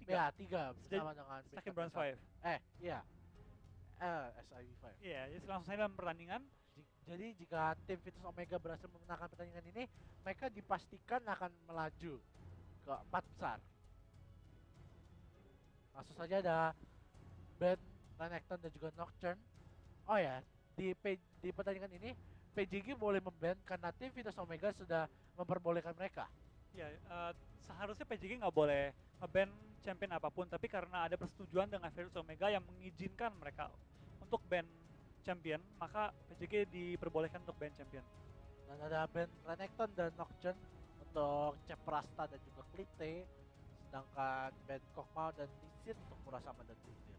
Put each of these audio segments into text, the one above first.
Ya, 3 bersama dengan Second Bronze 5. Iya. SIV5. Iya, jadi langsung saja dalam pertandingan. Jadi jika tim Vitus Omega berhasil memenangkan pertandingan ini, mereka dipastikan akan melaju ke 4 besar. Langsung saja ada Ben, Renekton dan juga Nocturne. Oh ya, di pertandingan ini PJG boleh memban karena tim Vitus Omega sudah memperbolehkan mereka. Ya, seharusnya PJG nggak boleh nge-ban champion apapun, tapi karena ada persetujuan dengan Vitus Omega yang mengizinkan mereka untuk ban champion, maka PJG diperbolehkan untuk ban champion. Dan ada Ben, Renekton dan Nocturne untuk Ceprasta dan juga Klite, sedangkan Ben Kokmao dan Lee untuk Murasama dan Gungnir.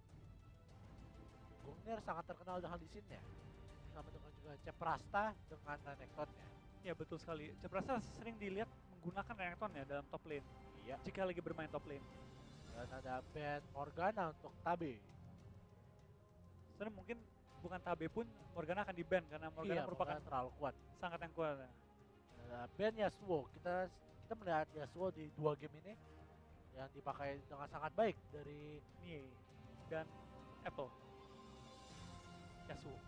Gungnir sangat terkenal dengan Lee ya, sama dengan juga Ceprasta dengan Renektonnya. Ya betul sekali, Ceprasta sering dilihat menggunakan Renekton ya dalam top lane. Iya. Jika lagi bermain top lane. Dan ada Ben Morgana untuk Tabe. Sebenarnya mungkin bukan Tabe pun Morgana akan di-ban karena Morgana merupakan Morgana terlalu kuat. Sangat yang kuat. Ben Yasuo, kita melihat Yasuo di 2 game ini yang dipakai dengan sangat baik dari Nie dan Apple. Yasuo.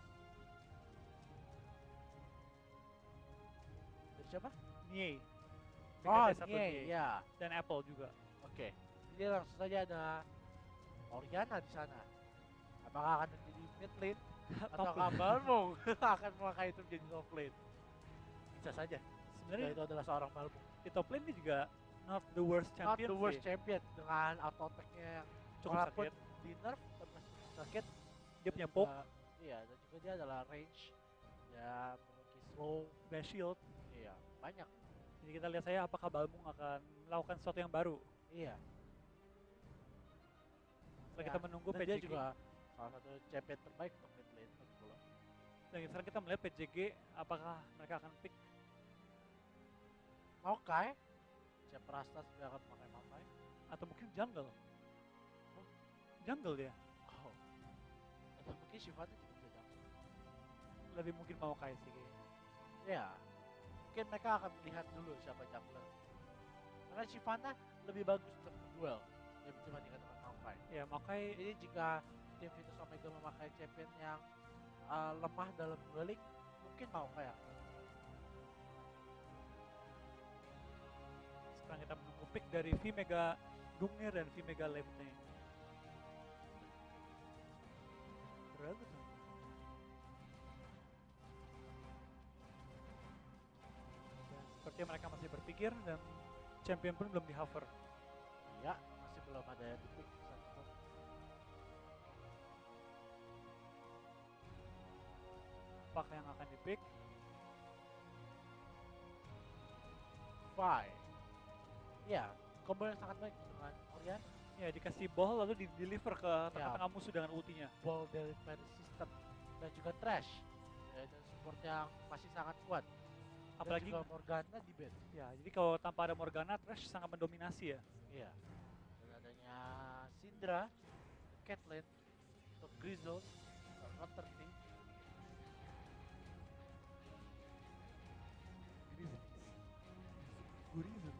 Dari siapa? Nie. Oh, Nie, ya. Dan Apple juga. Oke. Jadi langsung saja ada Orianna di sana. Apakah akan menjadi mid lane atau Balmung akan memakai itu menjadi top lane? Bisa saja. Sebenarnya itu adalah seorang Balmung. Di top lane dia juga not the worst champion. Not the worst champion dengan auto attack-nya yang cukup sakit. Di nerf sakit. Dia punya poke. Iya, dan juga dia adalah range. Ya, memiliki slow, dash shield. Iya, banyak. Jadi kita lihat saya apakah Balmung akan melakukan sesuatu yang baru. Iya. Setelah kita menunggu PJG. Dia juga salah satu champion terbaik untuk mid lane pula. Dan sekarang kita melihat PJG apakah mereka akan pick Maokai. Ceprasta sudah akan memakai Maokai. Atau mungkin jungle. Jungle dia. Oh. Atau mungkin Shyvana juga bisa jungle. Lebih mungkin Maokai sih kayaknya. Ya. Mungkin mereka akan melihat dulu siapa jungler. Karena Shyvana lebih bagus untuk duel dibandingkan dengan Maokai. Ya, Maokai. Jadi jika tim Vitus Omega memakai champion yang lemah dalam dueling, mungkin Maokai ya. Sekarang kita menunggu pick dari V-Mega Gungnir dan V-Mega Levene. Berapa tuh? Sepertinya mereka masih berpikir dan champion pun belum di hover. Iya, masih belum ada yang di-pick satu. Apakah yang akan di-pick? Fine. Ya, combo yang sangat baik dengan Orianna. Ya, dikasih ball lalu di-deliver ke tengah-tengah musuh dengan ultinya. Ball delivery system dan juga trash. Ya, dan support yang masih sangat kuat. Apalagi juga Morgana di bed. Ya, jadi kalau tanpa ada Morgana, Thresh sangat mendominasi ya. Iya. Dan adanya Syndra, Caitlyn, untuk Grizzle, Rotter T. Grizzle.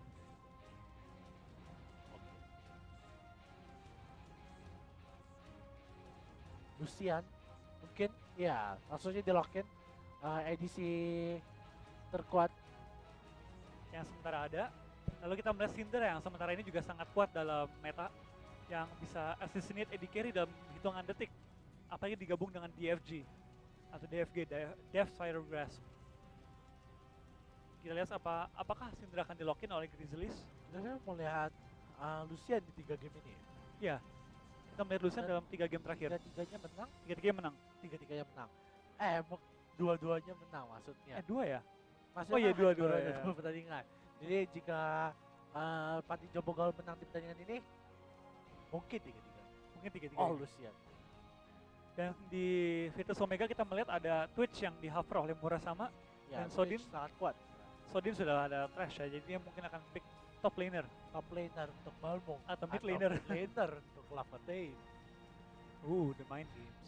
Lucian, mungkin ya langsungnya di lock-in edisi terkuat yang sementara ada. Lalu kita melihat Syndra yang sementara ini juga sangat kuat dalam meta, yang bisa assassinate AD Carry dalam hitungan detik, apalagi digabung dengan DFG atau DFG, Death Fire Grasp. Kita lihat apakah Syndra akan di-lock-in oleh Grizzlies. Kita mau lihat Lucian di 3 game ini. Ya, kita melihat Lucian dalam 3 game terakhir. Tiga-tiganya menang. Tiga-tiganya menang. Dua-duanya menang maksudnya. Dua ya? Maksudnya iya, dua pertandingan. Jadi jika Pati Jobogal menang di pertandingan ini, mungkin tiga-tiga. Oh, Lucian. Dan di Vitus Omega kita melihat ada Twitch yang di-hover oleh Murasama. Ya, dan Sodin sangat kuat. Sodin sudah ada Thresh ya, jadi dia mungkin akan pick top laner. Top laner untuk Balmung. Atau mid laner. Mid laner untuk Lafontaine. The mind games.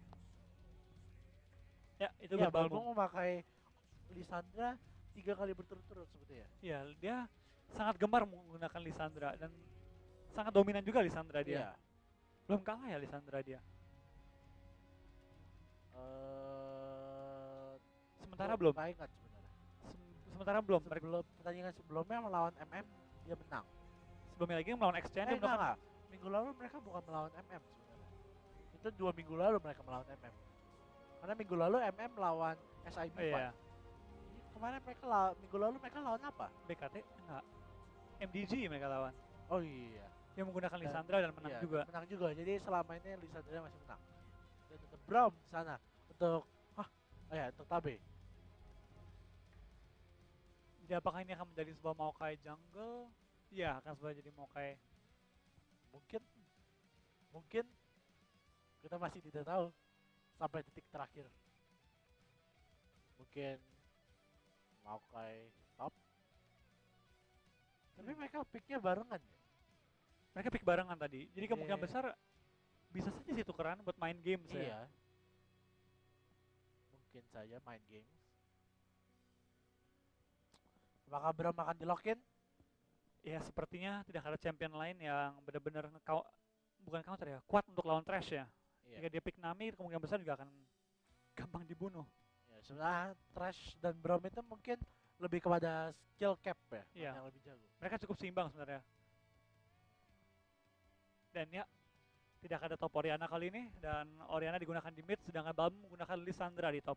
Ya, itu ya, Balmung memakai Lissandra 3 kali berturut-turut sepertinya. Ya, dia sangat gemar menggunakan Lissandra dan sangat dominan juga Lisandra dia. Iya. Belum kalah ya Lisandra dia. Sementara belum. Nggak ingat sebenarnya. Sementara belum. Sebelum pertandingan sebelumnya melawan MM dia menang. Sebelumnya lagi melawan Exchange dia Enggak, menang. enggak. Minggu lalu mereka bukan melawan MM sebenarnya. Itu 2 minggu lalu mereka melawan MM. Karena minggu lalu MM melawan SIB Oh, iya. Kemarin mereka minggu lalu mereka lawan apa? BKT enggak. MDG mereka lawan. Oh iya. Dia menggunakan Dan- Lisandra dan menang Iya, juga. menang juga. Jadi selama ini Lisandra masih menang. Dan tetap Braum di sana untuk untuk Tabe. Jadi apakah ini akan menjadi sebuah Maokai jungle? Iya, akan sebuah jadi Maokai. Mungkin kita masih tidak tahu sampai detik terakhir. Mungkin Maokai top. Tapi mereka picknya barengan ya. Mereka pick barengan tadi. Jadi kemungkinan Iya. besar bisa saja sih tukeran buat main game ya. Iya. Mungkin saja main games. Apakah Bram akan di-lock-in? Ya sepertinya tidak ada champion lain yang benar-benar bukan counter ya, kuat untuk lawan Trash ya. Iya. Jika dia pick Nami kemungkinan besar juga akan gampang dibunuh. Ya, sebenarnya Trash dan Bram itu mungkin lebih kepada skill cap ya, Iya. yang lebih jago. Mereka cukup seimbang sebenarnya. Dan ya, tidak ada top Oriana kali ini dan Oriana digunakan di mid sedangkan Balm menggunakan Lisandra di top.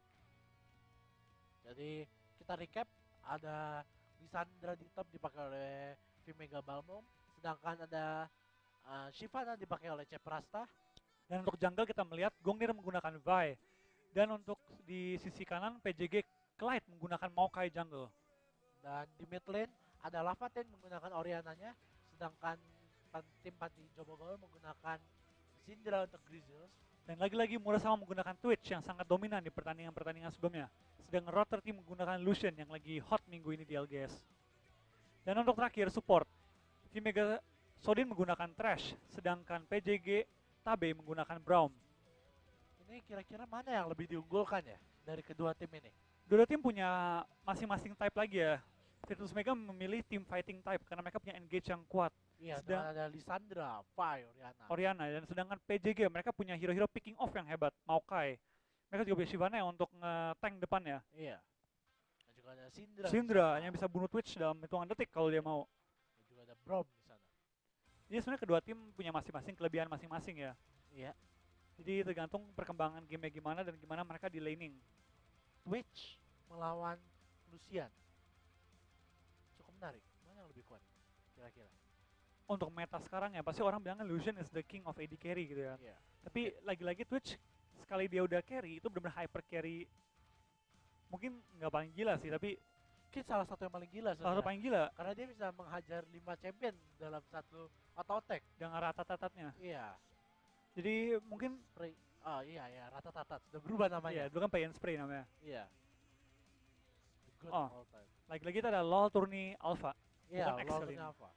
Jadi kita recap, ada Lisandra di top dipakai oleh Vimega Balmum, sedangkan ada Shyvana dipakai oleh Ceprasta. Dan untuk jungle kita melihat Gongnir menggunakan Vi. Dan untuk di sisi kanan PJG Clyde menggunakan Maokai jungle. Dan di mid lane ada Lavaten menggunakan Oriananya, sedangkan tim Panti Jobogol menggunakan Syndra untuk Grizzles. Dan lagi-lagi Murasama menggunakan Twitch yang sangat dominan di pertandingan-pertandingan sebelumnya. Sedangkan Rotter Team menggunakan Lucian yang lagi hot minggu ini di LGS. Dan untuk terakhir support, Vimega Sodin menggunakan Trash, sedangkan PJG Tabe menggunakan Braum. Ini kira-kira mana yang lebih diunggulkan ya dari kedua tim ini? Dua tim punya masing-masing type lagi ya. Virtus Mega memilih tim fighting type karena mereka punya engage yang kuat. Iya, Sedang- ada Lisandra, Vi, Oriana dan sedangkan PJG mereka punya hero-hero picking off yang hebat, Maokai. Mereka juga punya Shyvana yang untuk nge-tank depan ya. Iya. Dan juga ada Syndra. di Syndra sana. yang bisa bunuh Twitch dalam hitungan detik kalau dia mau. Dan juga ada Braum di sana. Jadi sebenarnya kedua tim punya masing-masing kelebihan masing-masing ya. Iya. Jadi tergantung perkembangan gamenya gimana dan gimana mereka di laning. Twitch melawan Lucian. Cukup menarik. Mana yang lebih kuat kira-kira? Untuk meta sekarang ya pasti orang bilangnya Lucian is the king of AD carry gitu ya. Iya. Tapi lagi-lagi Twitch sekali dia udah carry itu benar-benar hyper carry. Mungkin nggak paling gila sih tapi Mungkin salah satu yang paling gila salah satu sebenarnya. paling gila Karena dia bisa menghajar 5 champion dalam satu auto attack. dengan rata-tatatnya. Iya. Jadi mungkin Iya, rata-tata sudah berubah ya namanya. dulu kan pay and spray namanya. Iya. The good Oh. all time. Lagi-lagi kita ada LoL Tourney Alpha. Iya, Bukan X LoL kali ini ini. apa?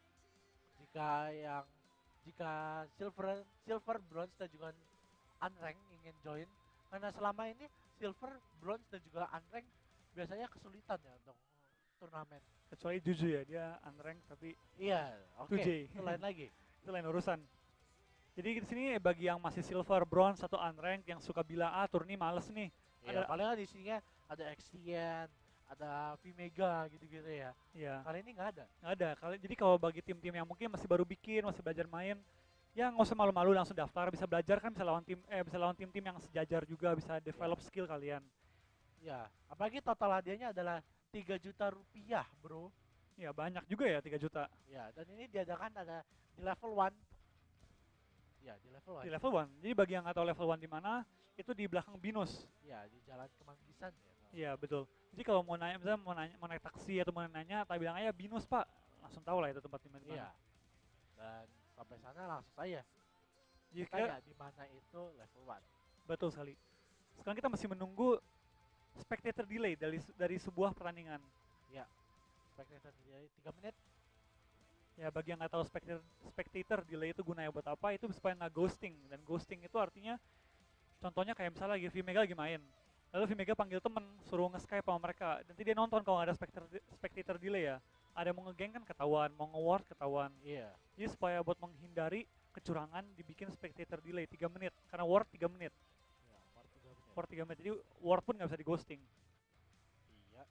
Jika silver, bronze dan juga unrank ingin join, karena selama ini silver, bronze dan juga unrank biasanya kesulitan ya untuk turnamen. Kecuali Juju ya, dia unranked tapi Iya, oke. 2J. Itu lain lagi. itu lain urusan. Jadi di sini bagi yang masih silver, bronze atau unranked yang suka bilang tourney males nih. Iya, Ada- paling di sini ada XTN, ada Vmega gitu-gitu ya. Ya, Kali ini nggak ada. nggak ada. Jadi kalau bagi tim-tim yang mungkin masih baru bikin, masih belajar main, ya nggak usah malu-malu langsung daftar, bisa belajar kan bisa lawan tim-tim yang sejajar juga, bisa develop skill kalian. Ya, apalagi total hadiahnya adalah 3 juta rupiah, bro. Ya banyak juga ya 3 juta Ya, dan ini diadakan ada di level 1. Ya, di level 1. di level 1. Jadi bagi yang nggak tahu level 1 di mana, itu di belakang Binus. Ya, di Jalan Kemanggisan ya. Iya betul. Jadi kalau mau nanya, misalnya mau naik taksi atau mau nanya, tak bilang aja Binus pak, langsung tahu lah itu tempat di mana. Iya. Dan sampai sana langsung saja Jadi tanya di mana itu level 1. betul sekali. Sekarang kita masih menunggu spectator delay dari sebuah pertandingan. Spectator delay 3 menit. Ya bagi yang nggak tahu spectator delay itu gunanya buat apa, itu supaya nggak ghosting. Dan ghosting itu artinya, contohnya kayak misalnya lagi Vmega lagi main, lalu Vmega panggil temen, suruh nge-skype sama mereka, nanti dia nonton kalau nggak ada spectator delay ya. ada yang mau ngegeng kan ketahuan, mau nge-ward ketahuan. Iya. Jadi supaya buat menghindari kecurangan dibikin spectator delay 3 menit karena ward 3 menit. Iya, part 3 menit. Ward 3 menit. Jadi ward pun nggak bisa di ghosting. Iya.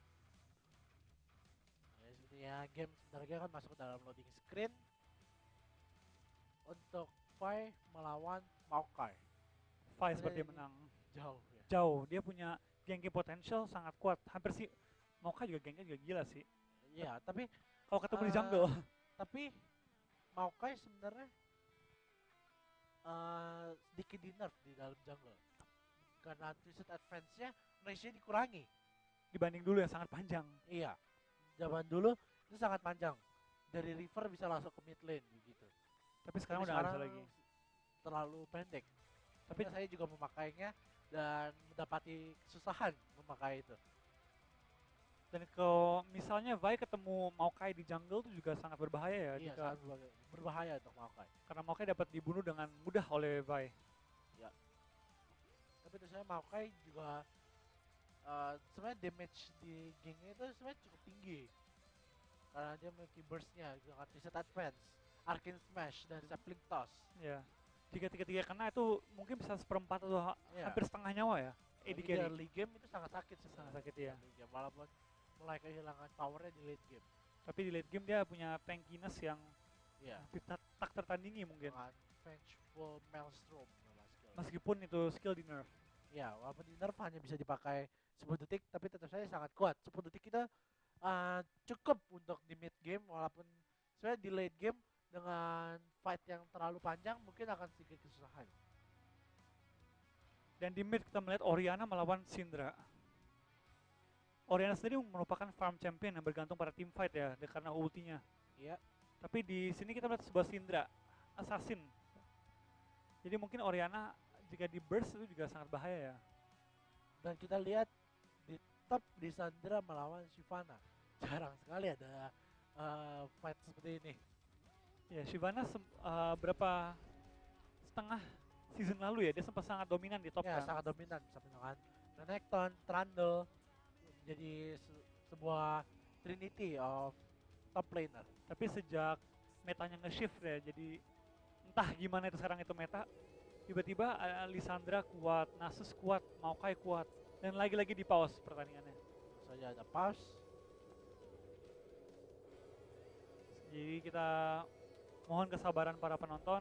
Ya sepertinya game sebenarnya kan masuk ke dalam loading screen untuk Vi melawan Maokai. Vi seperti Ini menang jauh ya. jauh. Dia punya ganking potential sangat kuat. Hampir sih Moka juga gengnya juga gila sih. Iya, tapi Kalau ketemu di jungle. tapi Maokai sebenarnya sedikit di nerf di dalam jungle karena twisted advance-nya range-nya dikurangi. Dibanding dulu yang sangat panjang. Iya, zaman dulu itu sangat panjang, dari river bisa langsung ke mid lane begitu. Tapi sekarang udah nggak bisa lagi. Terlalu pendek. Tapi Tapi saya juga memakainya dan mendapati kesusahan memakai itu. dan kalau misalnya Vi ketemu Maokai di jungle itu juga sangat berbahaya ya. Iya, Jika, sangat berbahaya untuk Maokai. karena Maokai dapat dibunuh dengan mudah oleh Vi. Tapi terus saya Maokai juga sebenarnya damage di gengnya itu sebenarnya cukup tinggi karena dia memiliki burstnya dengan twisted advance, arcane smash dan sapling toss. Ya. Jika tiga-tiga kena itu mungkin bisa seperempat atau Iya. hampir setengah nyawa ya. AD Tapi di carry. early game itu sangat sakit sebenarnya. Sangat sakit, iya. Early game, walaupun mulai kehilangan powernya di late game. Tapi di late game dia punya tankiness yang Iya. tak tertandingi mungkin. Dengan Vengeful Maelstrom nama skill. Meskipun itu skill di nerf. Ya, walaupun di nerf hanya bisa dipakai 10 detik, tapi tetap saja sangat kuat. 10 detik itu cukup untuk di mid game, walaupun sebenarnya di late game dengan fight yang terlalu panjang mungkin akan sedikit kesusahan. Dan di mid kita melihat Orianna melawan Syndra. Orianna sendiri merupakan farm champion yang bergantung pada team fight ya, karena ultinya. Iya. Tapi di sini kita melihat sebuah Syndra, assassin. Jadi mungkin Orianna jika di burst itu juga sangat bahaya ya. Dan kita lihat di top di Sandra melawan Shyvana. Jarang sekali ada fight seperti ini. Ya, Shyvana berapa setengah season lalu ya, dia sempat sangat dominan di top Ya, kan. sangat dominan bersama dengan Renekton, Trundle, menjadi sebuah trinity of top laner. Tapi sejak metanya nge-shift ya, jadi entah gimana itu sekarang itu meta, tiba-tiba Lissandra kuat, Nasus kuat, Maokai kuat, dan lagi-lagi di pause pertandingannya. Terus saja ada pause. Jadi kita mohon kesabaran para penonton.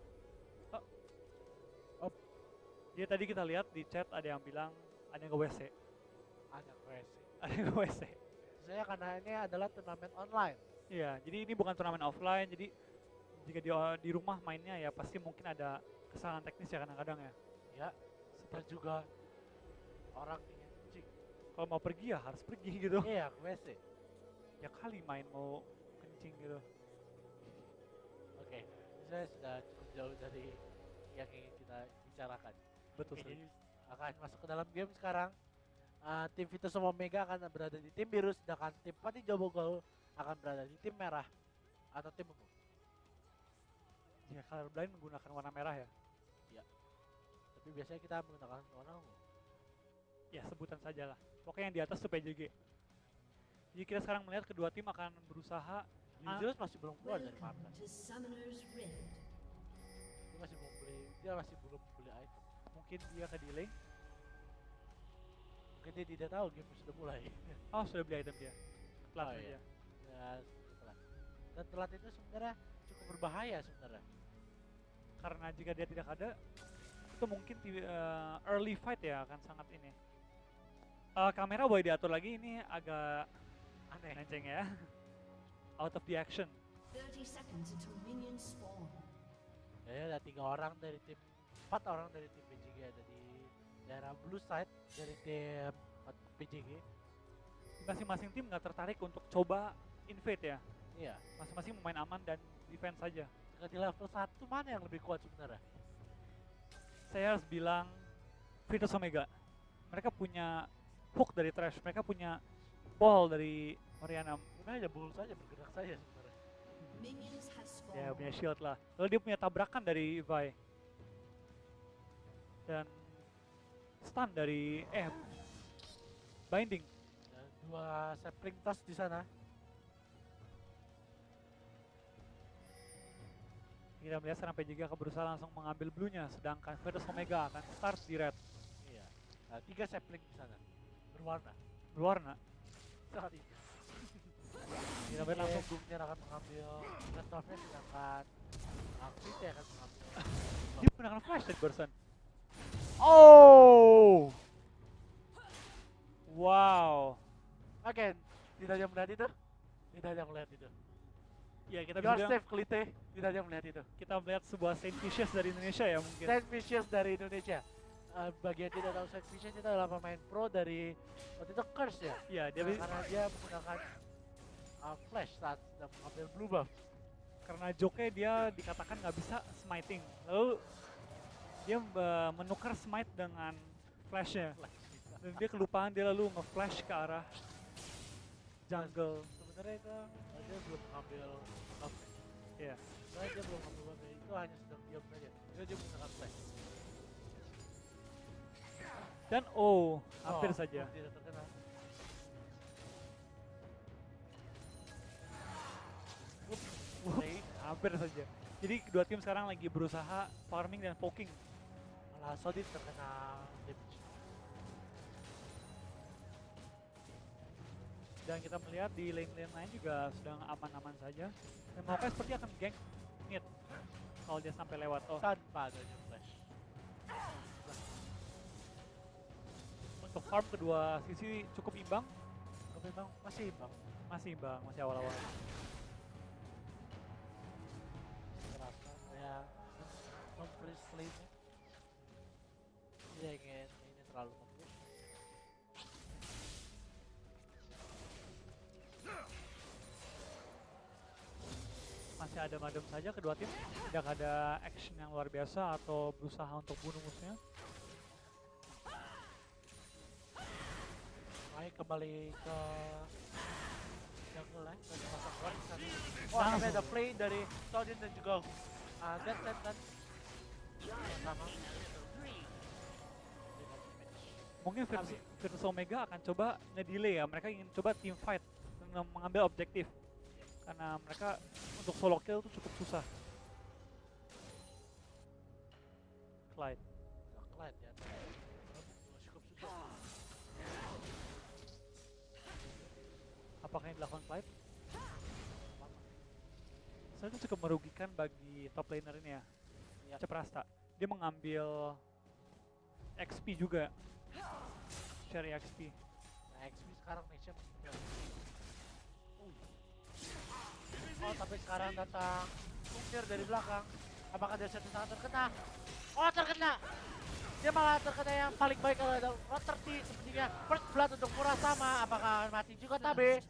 Oh. Jadi tadi kita lihat di chat ada yang bilang ada yang ke WC. Ada QSC. Ada yang ke WC. Saya karena ini adalah turnamen online. Iya, jadi ini bukan turnamen offline, jadi jika di rumah mainnya ya pasti mungkin ada kesalahan teknis ya kadang-kadang ya. Ya, dan juga orang ingin kencing. Kalau mau pergi ya harus pergi gitu. Iya, QSC. Ya kali main mau kencing gitu. Oke, saya sudah cukup jauh dari yang ingin kita bicarakan. Betul Oke, sekali. jadi akan masuk ke dalam game sekarang. Tim Vitus sama Omega akan berada di tim biru, sedangkan tim Pati Jobogol akan berada di tim merah atau tim ungu. Ya Colorblind menggunakan warna merah ya. Tapi biasanya kita menggunakan warna ungu. Ya sebutan saja lah. Pokoknya yang di atas tuh PJG. Jadi kita sekarang melihat kedua tim akan berusaha. Zeus masih belum keluar dari Welcome markas. to Summoner's Rift. Dia masih belum beli item. Mungkin dia ke delay. Mungkin dia tidak tahu game sudah mulai. Oh sudah beli item dia. Telat Oh, saja. iya. Ya, telat. Dan telat itu sebenarnya cukup berbahaya sebenarnya. Karena jika dia tidak ada, itu mungkin early fight ya akan sangat ini. Kamera boleh diatur lagi, ini agak Aneh. lenceng ya. Out of the action. 30 seconds until minions spawn. Ya, ada 4 orang dari tim PJG ada di daerah blue side dari tim PJG. Masing-masing tim nggak tertarik untuk coba invade ya. Iya. Masing-masing memain aman dan defense saja. Jika di level 1 mana yang lebih kuat sebenarnya? Saya harus bilang Vitus Omega. Mereka punya hook dari Trash, mereka punya ball dari Orianna. Sebenarnya aja bull saja bergerak saja sebenarnya. Minions has spawned. Ya punya shield lah. Lalu dia punya tabrakan dari Vi. Dan stun dari binding. Dan 2 sapling toss di sana. kita melihat sekarang PJG akan berusaha langsung mengambil blue-nya, sedangkan Virtus Omega akan start di red. Iya. 3 sapling di sana. Berwarna. Berwarna. Saat ini. Kita melihat langsung Gungnir akan mengambil Red Dwarf-nya, sedangkan Vite akan mengambil. dia menggunakan flash tadi barusan. Oh! Wow. Again, tidak ada yang melihat itu. Tidak ada yang melihat itu. Ya kita You bisa are bilang safe, Klite. Tidak ada yang melihat itu. kita melihat sebuah Saint Vicious dari Indonesia ya mungkin. Saint Vicious dari Indonesia. Bagi yang tidak tahu, Saint Vicious itu adalah pemain pro dari waktu itu Curse ya. Iya, dia Karena dia menggunakan flash saat sedang mengambil blue buff. karena joke dia dikatakan nggak bisa smiting. Lalu dia menukar smite dengan flashnya. Dan dia kelupaan, dia lalu nge-flash ke arah jungle. Sebenarnya itu dia belum mengambil buff. Iya. Sebenarnya dia belum mengambil buff, itu hanya sedang diam saja. Dia menggunakan flash. Dan hampir saja. Tidak terkena. Hampir saja. Jadi kedua tim sekarang lagi berusaha farming dan poking. Malah Sodin terkena damage. Dan kita melihat di lane-lane lain juga sedang aman-aman saja. Dan Maokai seperti akan gank mid kalau dia sampai lewat. Tanpa adanya flash. Untuk farm kedua sisi cukup imbang. Tapi memang masih imbang. Masih imbang, masih awal-awal. Terasa kayak non-freeze lane-nya. Dia ingin ini terlalu nge-push. Masih ada madem saja kedua tim. Tidak ada action yang luar biasa atau berusaha untuk bunuh musuhnya. Baik, kembali ke jungle ya, ke pasang keluar di sana. Oh, Langsung. sampai ada play dari Sodin dan juga Dead Set kan. Sama. Mungkin Virtus Omega akan coba nge-delay ya. Mereka ingin coba team fight dan mengambil objektif. Karena mereka untuk solo kill itu cukup susah. Clyde. Clyde ya. Cukup susah. Apakah yang dilakukan Clyde? Saya itu cukup merugikan bagi top laner ini ya. Ya. Ceprasta. Dia mengambil XP juga. Share XP. Nah, XP sekarang Nation. Oh, tapi sekarang datang Gungnir dari belakang. Apakah dia sangat terkena? Oh, terkena! Dia malah terkena yang paling baik kalau ada Rotter T sepertinya. First blood untuk Murasama. Apakah mati juga Tabe?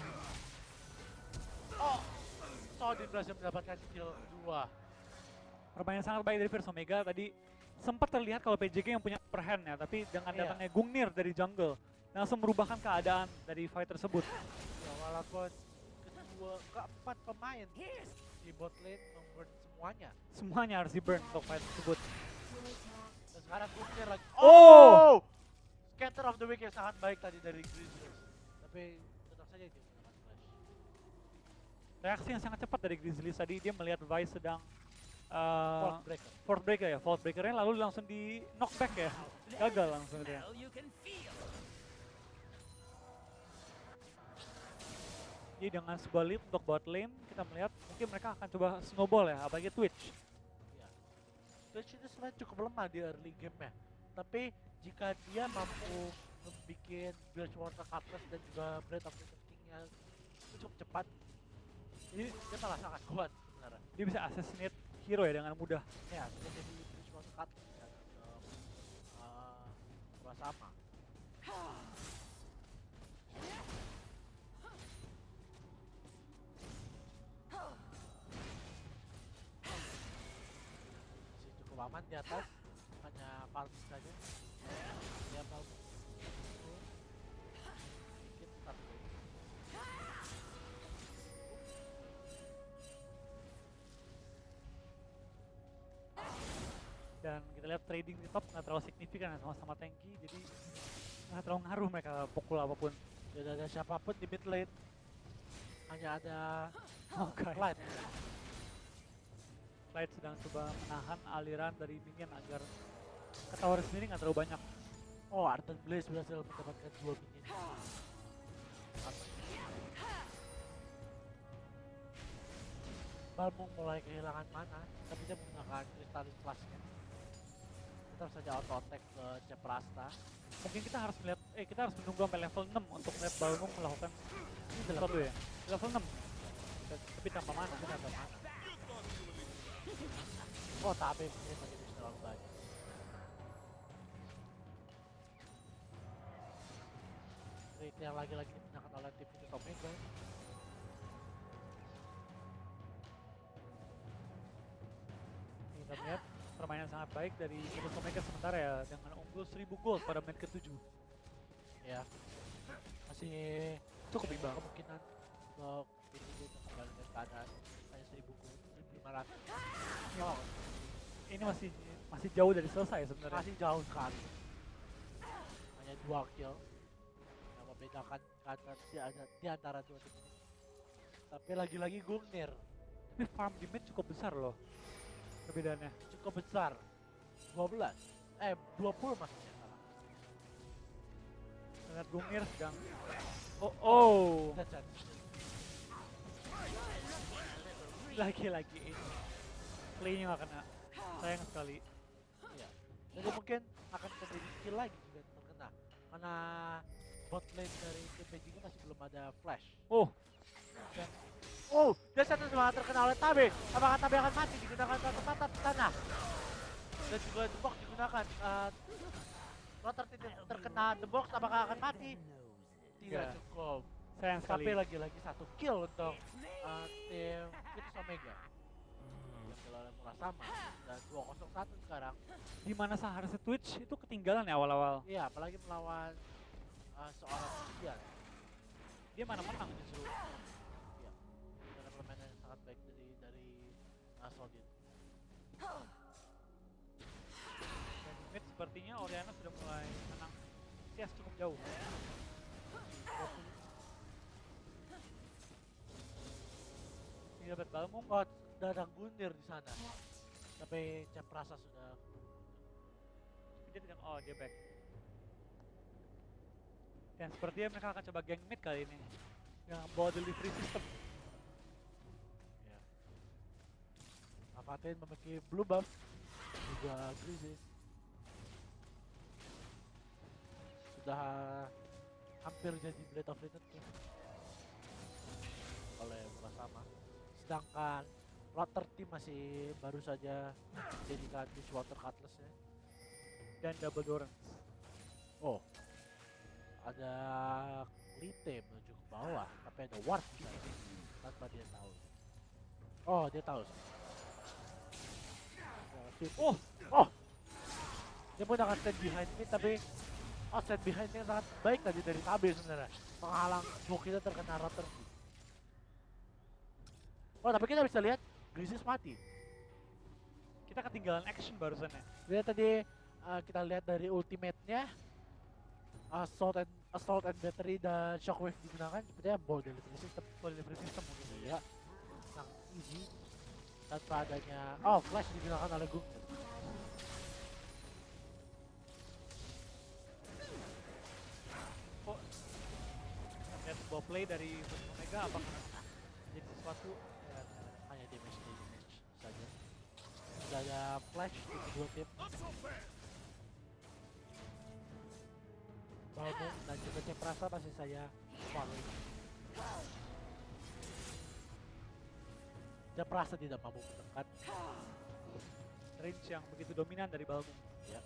Oh, Sodin berhasil mendapatkan kill 2. Permainan sangat baik dari Virtus Omega tadi. Sempat terlihat kalau PJG yang punya upper hand ya, tapi dengan Iya. datangnya Gungnir dari jungle langsung merubahkan keadaan dari fight tersebut. Ya, walaupun keempat pemain di bot lane memburn semuanya. Semuanya harus di burn untuk fight tersebut. Dan sekarang Gungnir lagi. Oh! Scatter of the Week yang sangat baik tadi dari Grizzlies. Tapi tetap saja dia menggunakan flash. Reaksi yang sangat cepat dari Grizzlies tadi, dia melihat Vice sedang Fourth breaker. Fourth breaker ya, fourth breakernya lalu langsung di knockback ya. Gagal langsung dia. Jadi dengan sebuah lead untuk bot lane, kita melihat mungkin mereka akan coba snowball ya, apalagi Twitch. Ya. Twitch itu sebenarnya cukup lemah di early game ya. Tapi jika dia mampu membuat Bilgewater Cutlass dan juga Blade of the King-nya cukup cepat, jadi dia malah sangat kuat sebenarnya. Dia bisa assassinate hero ya dengan mudah. Ya, sudah jadi Bilgewater Cutlass ya. Sama. Masih cukup aman di atas, hanya farming saja. Dia mau sedikit tapi Dan kita lihat trading di top nggak terlalu signifikan ya, sama-sama tanky, jadi nggak terlalu ngaruh mereka pukul apapun. tidak ada siapapun di mid lane, hanya ada Oke. Clyde. Tide sedang coba menahan aliran dari minion agar ke tower sendiri nggak terlalu banyak. Oh, Ardent Blaze berhasil mendapatkan 2 minion. Balmung mulai kehilangan mana, tapi dia menggunakan Crystalline Flash-nya. Tetap saja auto attack ke Ceprasta. Mungkin kita harus melihat, kita harus menunggu sampai level 6 untuk melihat Balmung melakukan Ini sesuatu ya. Level 6. Tapi tanpa mana? Tapi ada mana? Oh, tapi mungkin lagi bisa terlalu banyak. Rate yang lagi-lagi digunakan oleh tim itu Omega. Kita melihat permainan sangat baik dari Virtus Omega sementara ya dengan unggul 1000 gold pada menit ke-7. Ya, masih Cukup imbang. kemungkinan untuk ini kembali ke keadaan hanya 1000 gold, 1500. Oh, Ini masih jauh dari selesai sebenarnya. masih jauh sekali. Hanya 2 kill yang membedakan di antara dua tim ini. Tapi lagi-lagi Gungnir Tapi farm damage cukup besar loh perbedaannya. cukup besar. 20 maksudnya salah. Lihat Gungnir sedang oh Cacat. lagi-lagi ini playnya nggak kena, sayang sekali. Iya. Jadi mungkin akan terjadi kill lagi juga yang terkena. Karena bot lane dari tim PGG masih belum ada flash. Dan dia satu semangat terkena oleh Tabe. Apakah Tabe akan mati digunakan satu tatap tanah? Dan juga The Box digunakan. Rotor tidak terkena The Box, apakah akan mati? Tidak Ya. cukup. Sayang sekali. Tapi lagi-lagi satu kill untuk tim Virtus Omega. Diambil oleh Murasama. Dan 2-0-1 sekarang. Di mana seharusnya Twitch itu ketinggalan ya awal-awal. Iya, apalagi melawan seorang Christian. Dia mana menang justru. Iya. Ada permainan yang sangat baik dari Solid. Dan di mid sepertinya Oriana sudah mulai menang CS cukup jauh. Ini dapat Balmung. Oh, ada Gundir di sana. Tapi Ceprasa sudah Dia tidak, dia back. Dan sepertinya mereka akan coba gang mid kali ini yang bawa delivery system. ya. Avatin memiliki blue buff juga Grisis. Sudah hampir jadi Blade of Eternity oleh Murasama. Sedangkan Rotter Team masih baru saja dijadikan Dishwater Cutlass-nya. Dan double Dorans. Oh, ada Lite menuju ke bawah, tapi ada Ward di sana tanpa dia tahu. Oh, dia tahu. Oh, dia pun akan stand behind me, tapi stand behind yang sangat baik tadi dari Tabe sebenarnya, menghalang smoke kita terkena Rotter. Oh, tapi kita bisa lihat Grisis mati. Kita ketinggalan action barusan ya. Lihat tadi kita lihat dari ultimate-nya, Assault and Battery dan Shockwave digunakan, sepertinya ball delivery system. Ball delivery system mungkin. Iya, sangat easy tanpa adanya flash digunakan oleh Gung. Lihat sebuah play dari Omega apakah jadi sesuatu? Ya, hanya damage saja. Sudah ada flash di kedua tim. Balmung dan juga Ceprasa masih saya following. Ceprasa tidak mampu mendekat. Range yang begitu dominan dari Balmung. Ya.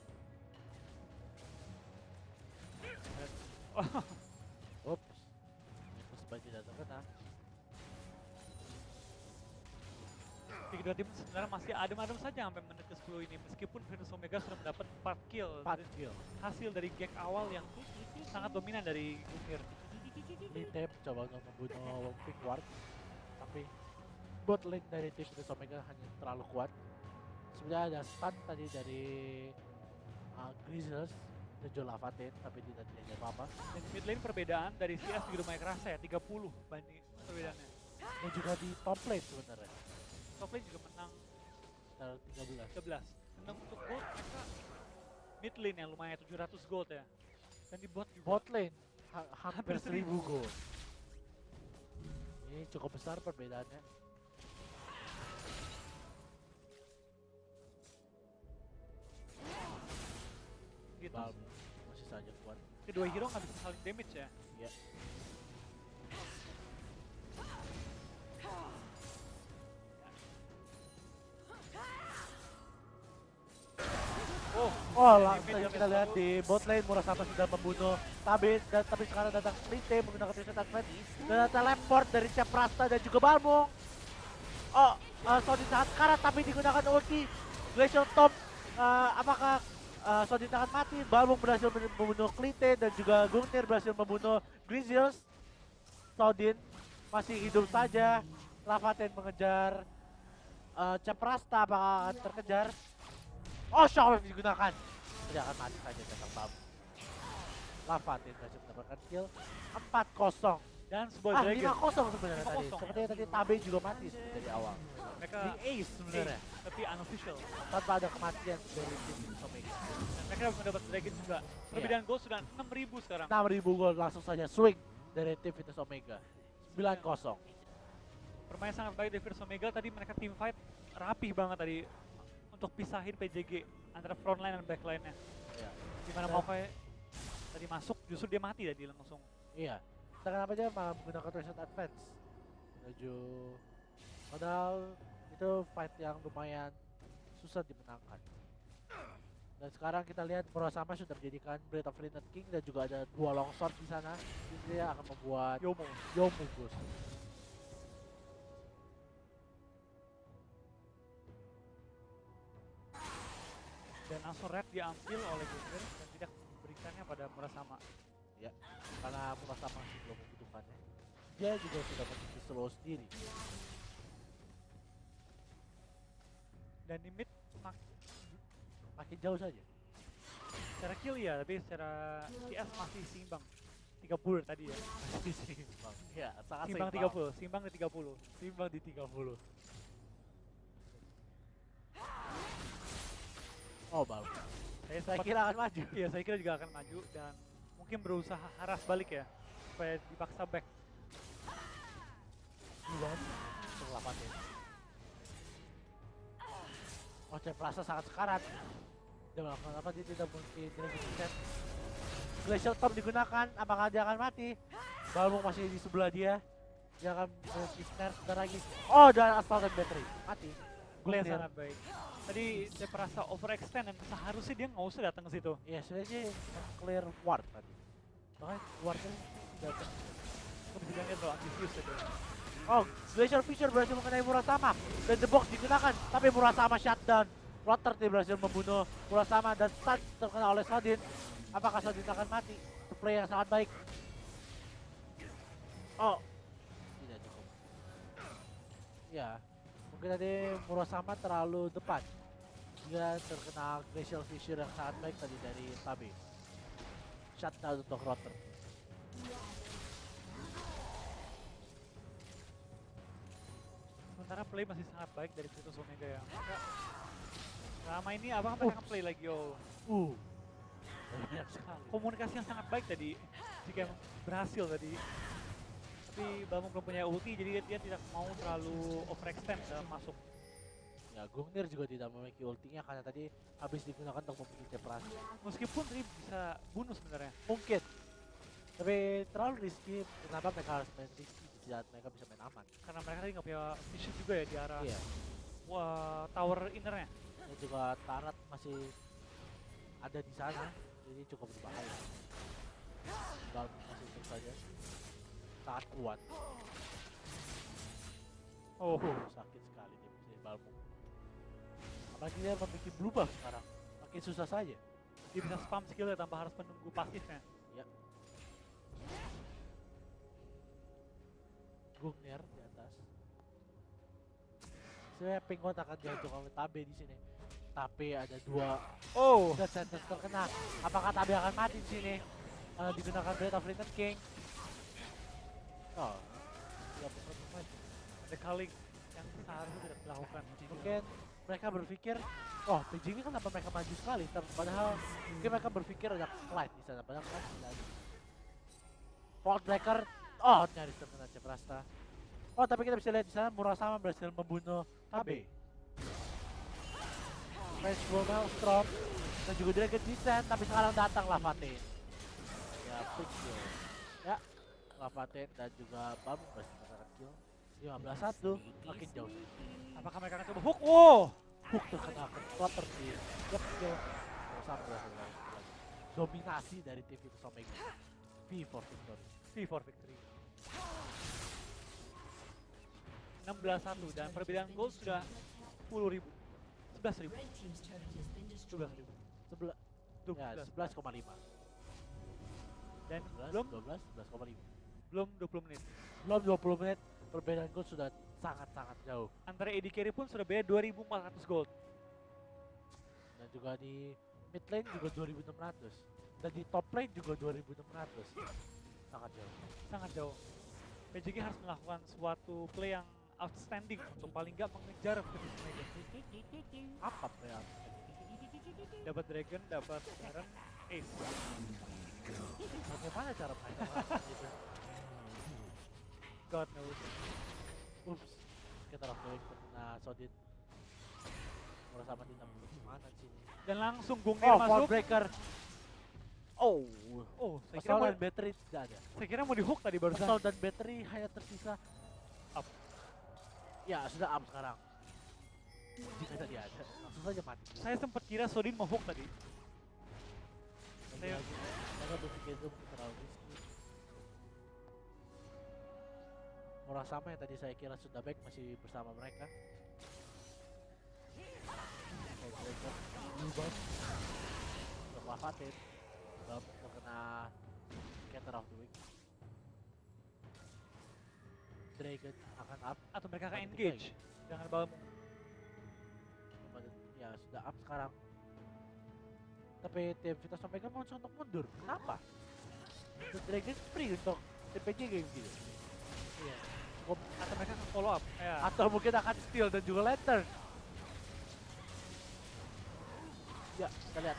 Oh, Oops. Supaya tidak terkena. di kedua tim sebenarnya masih adem-adem saja sampai menit ke-10 ini. Meskipun Virtus Omega sudah mendapat 4 kill. 4 kill. Hasil dari gag awal yang sangat dominan dari Gungnir. Lite coba untuk membunuh Pink Ward, tapi bot lane dari tim Virtus Omega hanya terlalu kuat. Sebenarnya ada stun tadi dari Grizzles dan Jolavatin, tapi tidak terjadi apa-apa. Dan mid lane perbedaan dari CS juga lumayan kerasa ya, 30 banding perbedaannya. Dan juga di top lane sebenarnya. Top lane juga menang 13. Dan untuk gold mereka mid lane yang lumayan 700 gold ya. Dan di bot juga. Bot lane hampir Hampir 1000 gold. Ini cukup besar perbedaannya. Gitu. Balm masih saja kuat. Kedua hero nggak bisa saling damage ya. Ya. Oh, langsung kita lihat di bot lane Murasama sudah membunuh Tabe dan tapi sekarang datang Lite menggunakan Twisted Advance dan ada teleport dari Ceprasta dan juga Balmung. Oh, Sodin sangat karat tapi digunakan ulti Glacial Top. Apakah Sodin akan mati? Balmung berhasil membunuh Klite dan juga Gungnir berhasil membunuh Grizzles. Sodin masih hidup saja. Lavaten mengejar Ceprasta, apakah akan terkejar? Oh, Shockwave digunakan. Tidak akan mati saja datang Balmung. Lavaten berhasil mendapatkan kill 4-0. Dan sebuah dragon. 5-0 sebenarnya tadi. 5-0. Sepertinya tadi Tabe juga mati dari awal. Mereka Di ace sebenarnya. tapi unofficial. Tanpa ada kematian dari tim Omega. Dan mereka mendapat dragon juga. Perbedaan gold sudah 6.000 sekarang. 6.000 gol langsung saja swing dari tim Fitness Omega. 9-0. Permainan sangat baik dari Virtus Omega. Tadi mereka team fight rapih banget tadi untuk pisahin PJG antara frontline dan backline-nya. Iya. Dimana Dan- Maokai tadi masuk justru dia mati tadi langsung. Iya. Entah kenapa dia malah menggunakan Twisted Advance menuju. Padahal itu fight yang lumayan susah dimenangkan. Dan sekarang kita lihat Murasama sudah menjadikan Blade of Linnet King dan juga ada 2 longsword di sana. Ini dia akan membuat Yomo. Yomugus. Dan langsung red diambil oleh Gungnir dan tidak memberikannya pada Murasama. Ya, karena Murasama masih belum membutuhkannya. Dia juga sudah memiliki slow sendiri. Dan di mid Makin jauh saja. secara kill ya, tapi secara CS masih seimbang. 30 tadi ya. Seimbang. Ya, sangat Seimbang 30, seimbang di 30. Seimbang di 30. Oh, baru. Saya sempat- kira akan maju. Iya, saya kira juga akan maju dan mungkin berusaha haras balik ya supaya dipaksa back. Duluan untuk lapatin. Oh, Ceprasa sangat sekarat. Dia melakukan apa? Dia tidak mungkin Dragon. Glacial Tom digunakan. Apakah dia akan mati? Balmung masih di sebelah dia. Dia akan snare sebentar lagi. Oh, dan Assaulted Battery. Mati. Play yang Gungnir. sangat baik. Tadi saya merasa overextend dan seharusnya dia nggak usah datang ke situ. Iya, sebenarnya sih clear ward tadi. Makanya wardnya tidak. Kemudian dia terlalu ambisius tadi. Oh, Glacial Fissure berhasil mengenai Murasama. Dan The Box digunakan, tapi Murasama shutdown. Rotter berhasil membunuh Murasama dan stun terkena oleh Sodin. Apakah Sodin akan mati? Itu play yang sangat baik. Oh, tidak cukup. Ya, mungkin tadi Murasama terlalu depan. Dia terkena Glacial Fissure yang sangat baik tadi dari Tabe. Shutdown untuk Rotter. Sementara play masih sangat baik dari Virtus Omega ya. Mereka selama ini abang mereka play lagi Banyak sekali. komunikasi yang sangat baik tadi jika berhasil tadi. Tapi Balmung belum punya ulti jadi dia tidak mau terlalu overextend dalam masuk. Ya, Gungnir juga tidak memiliki ultinya karena tadi habis digunakan untuk membuat Ceprasa. Meskipun tadi bisa bunuh sebenarnya. Mungkin. Tapi terlalu risky, kenapa mereka harus main risky di saat mereka bisa main aman. Karena mereka tadi nggak punya vision juga ya di arah Iya, tower innernya. dan juga Tarat masih ada di sana, jadi cukup berbahaya. Balmung masih terus saja sangat kuat. Oh, Sakit sekali dia bisa Balmung. Apalagi dia memiliki blue buff sekarang, makin susah saja. dia bisa spam skillnya tanpa harus menunggu pasifnya. Ya. Gungnir di atas. Sebenarnya Penguin akan dihancurkan oleh Tabe di sini. Tapi ada 2 dan sentence terkena. Apakah Tabe akan mati di sini? Digunakan Blade of Linnet King. Oh, tidak pernah mati. Ada calling yang seharusnya tidak dilakukan. Mungkin mereka berpikir, oh PJG kenapa mereka maju sekali? Padahal mungkin mereka berpikir ada Clyde di sana, padahal Clyde tidak ada. Vault Breaker, oh nyaris terkena Ceprasta. Oh tapi kita bisa lihat di sana Murasama berhasil membunuh Tabe. Vengeful Maelstrom dan juga Dragon Descent, tapi sekarang datang Lavatin. Ya, quick kill. Ya, Lavatin dan juga Bam berhasil mendapatkan kill. 15-1, makin jauh. Apakah mereka akan coba hook? Wow! Hook terkena Clutter di Yep, kill. Murasama berhasil melakukan dominasi dari tim Virtus Omega. V for victory. V for victory. 16-1 dan perbedaan gol sudah 10.000. 11.000. Red team's turret has been destroyed. 12.000. 11, ya, 11,5. Dan 11, belum 12, 11,5. 20 menit. Belum 20 menit, perbedaan gol sudah sangat-sangat jauh. Antara AD carry pun sudah beda 2.400 gold. Dan juga di mid lane juga 2.600. Dan di top lane juga 2.600. Sangat jauh. Sangat jauh. PJG harus melakukan suatu play yang outstanding untuk paling nggak mengejar Virtus Omega. Apa ya? Dapat Dragon, dapat Baron, Ace. Bagaimana cara mainnya gitu? God knows. Ups. Kita langsung kena Sodin. Murasama tidak kemana sih? Dan langsung Gungnir Oh, masuk. Breaker. Oh, Oh, saya kira Assault mau, dan battery tidak ada. saya kira mau di hook tadi barusan. Assault dan battery hanya tersisa Up. Ya, sudah up sekarang. Jika tadi ada, langsung saja mati. Saya sempat kira Sodin mau hook tadi. Saya- Saya berpikir itu mungkin terlalu risky. Murasama yang tadi saya kira sudah back masih bersama mereka. Blue Bomb untuk Lavatin. Bomb terkena Scatter of the Week. Dragon akan up. Atau mereka akan Mati engage dengan balmu. Ya sudah up sekarang. Tapi tim Virtus Omega mau untuk mundur. Kenapa? The Dragon free untuk tim PJG gitu. Iya. Cukup, atau mereka akan follow up. Ya. Atau mungkin akan steal dan juga lantern. Ya, kita lihat.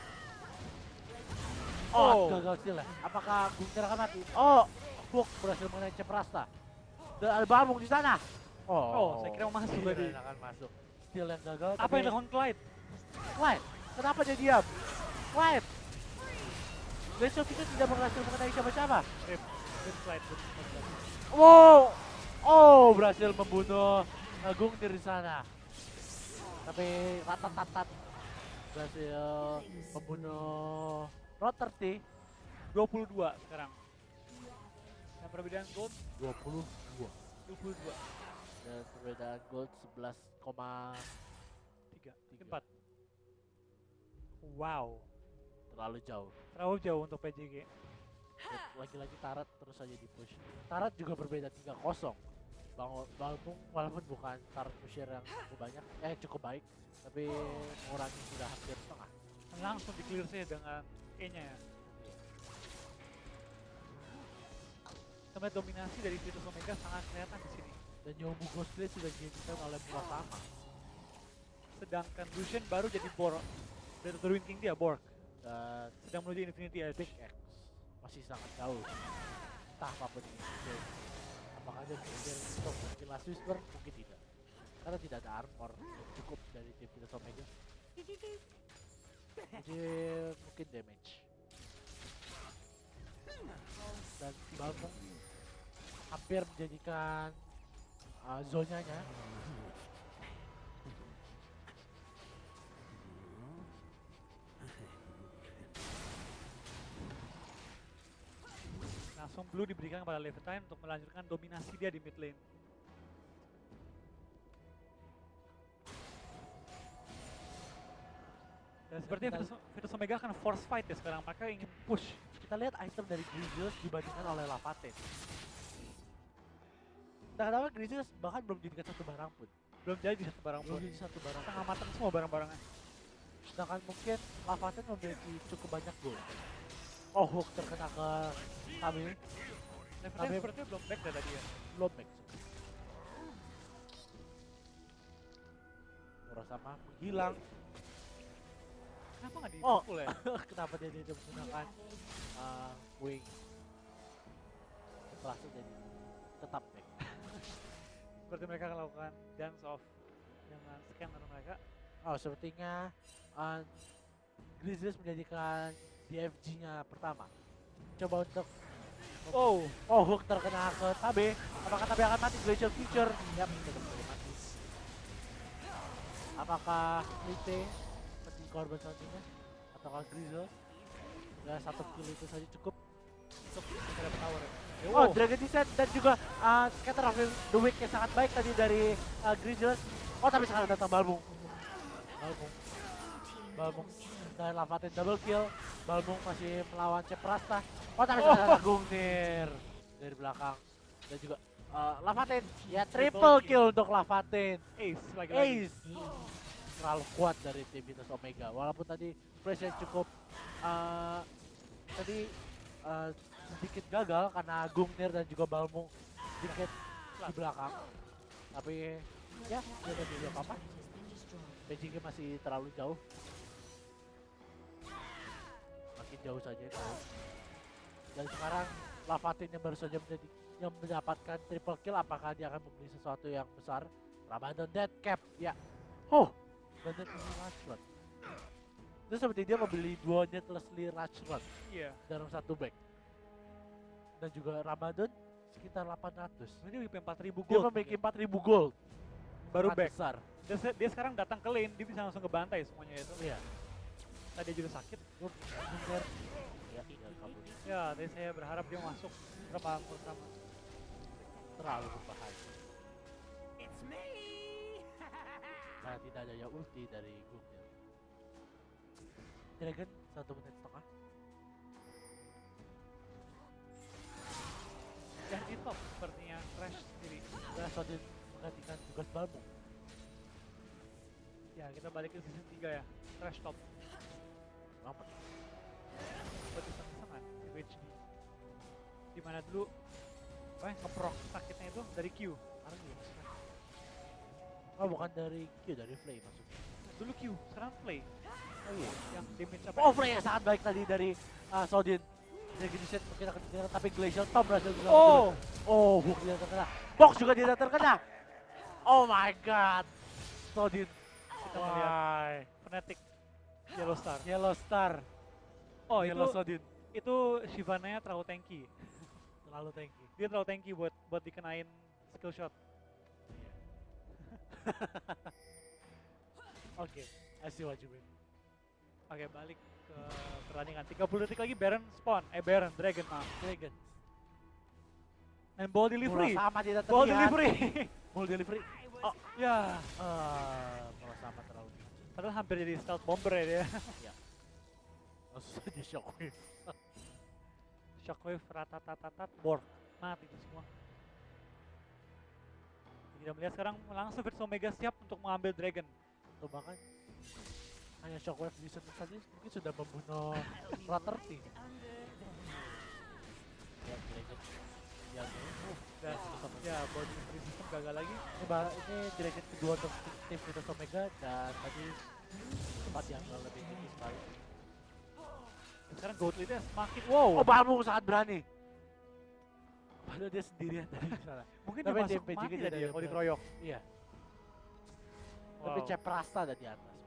Oh, gagal steal ya. Apakah Gungnir akan mati? Oh, Hook berhasil mengenai Ceprasta. Dan ada Bamung di sana. Oh, saya kira mau masuk Iya, tadi. akan masuk. Steal yang gagal. Apa tapi- yang dilakukan Clyde? Clyde, kenapa dia diam? Clyde. Besok kita tidak berhasil mengenai siapa-siapa. Rip Clyde. Wow. Oh, berhasil membunuh Gungnir di sana. Tapi ratat-tatat berhasil membunuh Rotter-T. 22 sekarang. Dan perbedaan gold 22. 22. Dan perbedaan gold 11,3. 4. Wow. Terlalu jauh. Terlalu jauh untuk PJG. Dan lagi-lagi Tarat terus saja di push. Tarat juga berbeda 3-0. Balmung walaupun bukan Tarat pusher yang cukup banyak, cukup baik, tapi mengurangi sudah hampir setengah. Dan langsung di clear saja dengan E-nya ya. Kita melihat dominasi dari Virtus Omega sangat kelihatan di sini. Dan Yomu Ghostblade sudah dijadikan oleh Murasama. Sedangkan Lucian baru jadi Borg. Dari The Ruin King dia Borg. Dan Sedang menuju Infinity Edge. Big X masih sangat jauh. Entah apapun ini. Apakah dia berpikir untuk mungkin Last Whisper? Mungkin tidak. Karena tidak ada armor yang cukup dari tim Virtus Omega. Jadi mungkin damage. Dan Balmung hampir menjadikan zonanya. Langsung Blue diberikan kepada Levantine untuk melanjutkan dominasi dia di mid lane. Dan sepertinya Virtus Omega akan force fight ya sekarang. Mereka ingin push. Kita lihat item dari Grizzlies dibandingkan oleh Lavatin. Nah, kenapa Grizzlies bahkan belum dijadikan satu barang pun. Belum jadi satu barang Belum pun. jadi satu barang. Setengah matang semua barang-barangnya. Sedangkan mungkin Lavatin memiliki cukup banyak gold. Oh, Hook terkena ke kami. Levantine Tapi- sepertinya belum back dari tadi ya. Belum back. sama menghilang. Kenapa nggak di Oh. full ya? Kenapa dia tidak menggunakan wing? Langsung jadi tetap back. Berarti mereka akan lakukan dance off dengan scanner mereka. Oh, sepertinya Grizzlies menjadikan DFG-nya pertama. Coba untuk Oh, hook terkena ke Tabe. Apakah Tabe akan mati? Glacial Future. Yap, tetap boleh mati. Apakah Lite menjadi korban selanjutnya? Ataukah Grizzlies? Ya, satu kill itu saja cukup. untuk mereka dapat tower ya. Oh, Dragon Descent dan juga Scatter of the Week yang sangat baik tadi dari Grizzlies. Oh, tapi sekarang datang Balmung. Balmung dan Lavatin double kill. Balmung masih melawan Ceprasta. Oh, tapi sekarang ada Gungnir dari belakang. Dan juga Lavatin. Ya, triple kill untuk Lavatin. Ace lagi-lagi. Ace. Terlalu kuat dari tim Vitus Omega. Walaupun tadi pressure cukup tadi sedikit gagal karena Gungnir dan juga Balmung sedikit di belakang. Tapi ya, tidak ada apa-apa. Beijingnya masih terlalu jauh. Makin jauh saja itu. Dan sekarang Lavatin yang baru saja yang mendapatkan triple kill, apakah dia akan membeli sesuatu yang besar? Ramadan Dead Cap, ya. Oh, Bandit ini Rush Run. Itu seperti dia membeli dua Netlessly Rush Run Iya. dalam satu bag. Dan juga Ramadan sekitar 800. Ini WP 4000 Dia gold. memiliki 4000 gold. Baru Sangat back. besar. Dia sekarang datang ke lane, dia bisa langsung ngebantai semuanya itu. Iya. Tadi dia juga sakit. Gungnir. Ya, tinggal kabur. Ya, tadi saya berharap dia masuk pertama. Terlalu berbahaya. Nah, tidak ada ya ulti dari Gungnir. Dragon 1 menit setengah. Ya, di top sepertinya Crash sendiri. Dan Sodin menggantikan tugas Balmung. Ya, kita balik ke season 3 ya. Crash top. Apa? Buat iseng-isengan di HD. Dimana dulu ngeprok sakitnya itu dari Q. Sekarang ya. Oh, bukan dari Q, dari Flay maksudnya. Dulu Q, sekarang play. Oh iya. Yang damage apa? Oh, Flay yang sangat baik tadi dari Sodin. Jadi di set kita ketinggalan, tapi Glacial Tom berhasil juga. Oh, hook dia terkena. Box juga tidak terkena. Oh my god. Sodin. Kita melihat Why? Fnatic Yellow Star. Yellow Star. Oh, Yellow Sodin. itu Shyvana-nya terlalu tanky. Terlalu tanky. Dia terlalu tanky buat dikenain skill shot. Oke, I see what you mean. Oke, balik ke pertandingan. 30 detik lagi Baron spawn. Baron, Dragon maaf. Dragon. Dan ball delivery. Sama tidak terlihat. Ball delivery. Ball delivery. Oh, ya. Sama terlalu. Padahal hampir jadi stealth bomber ya dia. Langsung saja shockwave. Shockwave, ratatatatat, bork. Mati itu semua. Kita melihat sekarang langsung Virtus Omega siap untuk mengambil Dragon. Atau bahkan hanya shockwave di sana saja mungkin sudah membunuh Rotterty. Ya, Dragon. Ya, Dan ya, body delivery system gagal lagi. ini Dragon kedua untuk tim Virtus Omega dan tadi tempat yang lebih tinggi sekali. Dan sekarang Goat Lead-nya semakin wow. Oh, Balmung sangat berani. Padahal dia sendirian tadi di sana. Mungkin tapi dia masuk DMP mati juga tadi tidak ya ada kalau yang dikeroyok. Iya. Tapi Wow. Ceprasta ada di atas.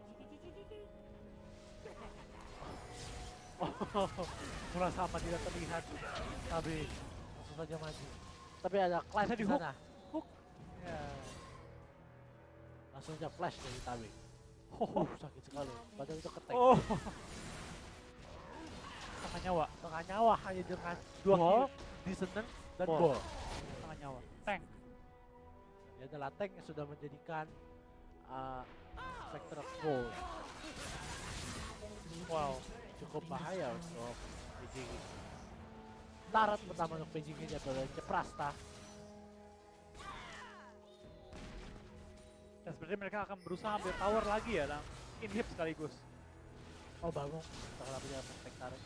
Oh, murah sama tidak terlihat. Tapi langsung saja maju. Tapi ada clash Bisa di di-hook. sana. Hook. Ya. Langsung aja flash dari Tabe. Sakit sekali. Padahal itu ketek. Oh. Tengah nyawa. Tengah nyawa hanya dengan 2 Ball. kill, dissonance, dan Ball. ball. Tengah nyawa. Tank. Dia adalah tank yang sudah menjadikan Spectre of Gold. Wow. Cukup bahaya untuk PJG. Tarat pertama untuk PJG adalah Ceprasta. Dan sebenarnya mereka akan berusaha ambil tower lagi ya dan inhib sekaligus. Oh, Balmung. Kenapa dia perfect tarik?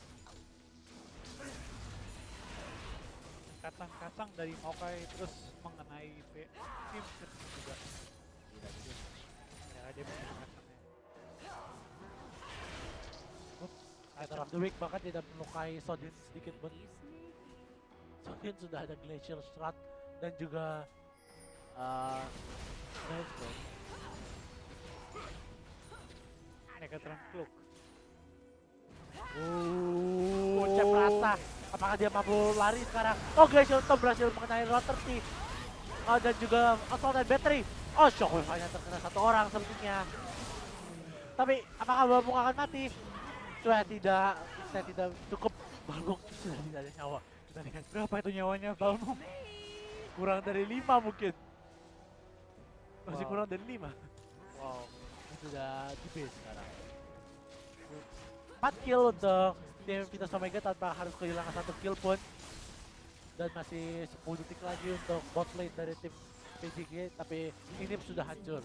Kacang-kacang dari Maokai terus mengenai tim juga. Tidak bisa. Mereka dia bisa menggunakannya. Fighter of the Week bahkan tidak melukai Sodin sedikit pun. Sodin sudah ada Glacial Shroud dan juga Nice Bro. Megatron Cloak. Ucap rasa. Apakah dia mampu lari sekarang? Oh, Glacial Storm berhasil mengenai Rotorti. Dan juga Assault and Battery. Oh, Shockwave hanya terkena satu orang sepertinya. Tapi apakah Balmung akan mati? Saya tidak cukup. Balmung sudah tidak ada nyawa. Kita lihat Berapa itu nyawanya Balmung? kurang dari 5 mungkin. Masih Wow. kurang dari 5. Wow, ini sudah di base sekarang. 4 kill untuk tim Vitas Omega tanpa harus kehilangan 1 kill pun. Dan masih 10 detik lagi untuk bot lane dari tim PGG, tapi ini sudah hancur.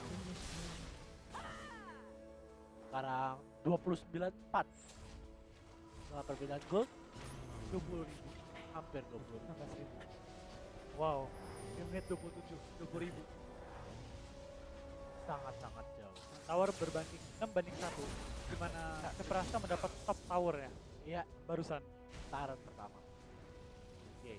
Sekarang 29-4. Setelah perbedaan gold, 20.000. hampir 20. 16.000. Wow. Unit 27, 20.000. Sangat-sangat jauh. Tower berbanding 6-1, di mana Nebraska mendapat top tower ya Iya, barusan. taran pertama. Yay.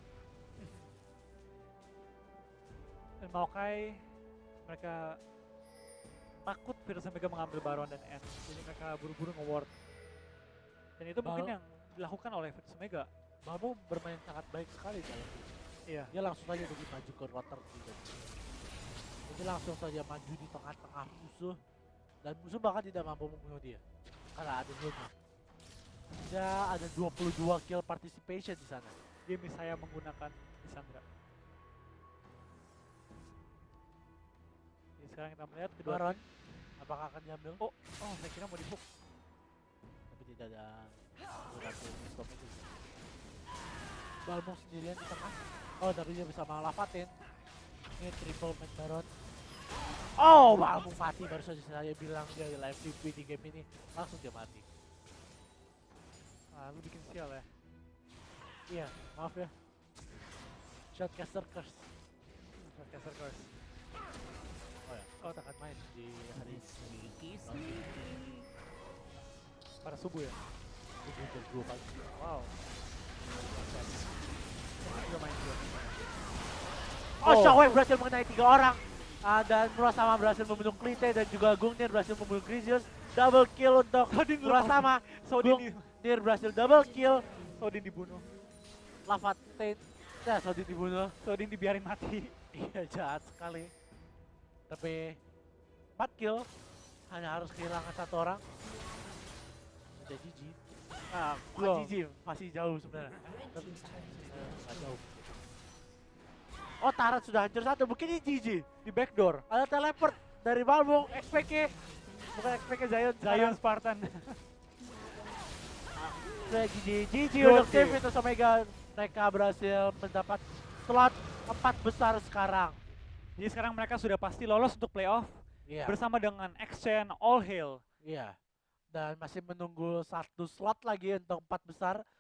Dan Maokai mereka takut Virtus Omega mengambil Baron dan End, jadi mereka buru-buru nge-ward. Dan itu mungkin yang dilakukan oleh Virtus Omega. Balmung bermain sangat baik sekali dalam ini. Iya. Dia langsung saja pergi maju ke rotor tidak. Jadi langsung saja maju di tengah-tengah musuh dan musuh bahkan tidak mampu membunuh dia karena ada zona. Dia ada 22 kill participation di sana. Dia misalnya menggunakan Lissandra. Jadi sekarang kita melihat kedua Baron, tim. apakah akan diambil? Oh, saya kira mau di hook. Tapi tidak ada berhasil di stop itu. Balmung sendirian di tengah. Oh, tapi dia bisa malafatin. Ini triple match Baron. Oh, Balmung mati baru saja saya bilang dia live MVP di game ini. Langsung dia mati. Lu bikin sial ya. Iya, maaf ya. Shotcaster curse. Shotcaster Curse. Oh ya, kita akan main di hari Pada subuh ya. jam 2 pagi. Wow. Juga main juga. Oh, Shockwave berhasil mengenai 3 orang. Dan Murasama berhasil membunuh Klite dan juga Gungnir berhasil membunuh Grizius. Double kill untuk Sodin Murasama. Sodin Gungnir berhasil double kill. Sodin dibunuh. Lavatain. Ya, Sodin dibunuh. Sodin dibiarin mati. Iya, jahat sekali. Tapi 4 kill. Hanya harus kehilangan 1 orang. Udah GG. Bukan Belum. GG, masih jauh sebenarnya. Red team's turret has been Nggak jauh. Oh, Tarat sudah hancur 1. Mungkin ini GG. Di backdoor. Ada teleport dari Balmung. XPK. Bukan XPK, Zion. Zion Spartan. Sudah GG Good untuk tim team. Vitus Omega. Mereka berhasil mendapat slot 4 besar sekarang. Jadi sekarang mereka sudah pasti lolos untuk playoff Iya. bersama dengan Exchange All Hail. Iya. Dan masih menunggu 1 slot lagi untuk 4 besar.